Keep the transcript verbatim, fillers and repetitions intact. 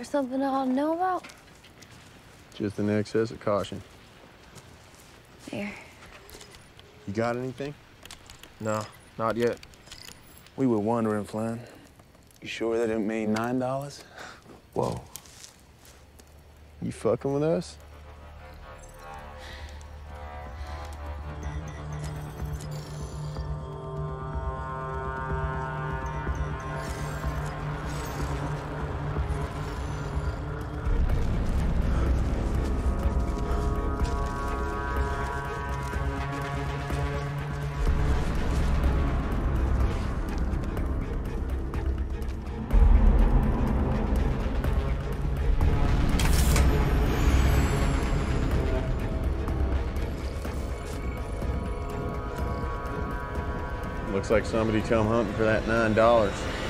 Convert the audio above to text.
there something I ought to know about? Just an excess of caution. Here. You got anything? No, not yet. We were wondering, Flynne. You sure that didn't mean nine dollars? Whoa. You fucking with us? Looks like somebody come hunting for that nine dollars.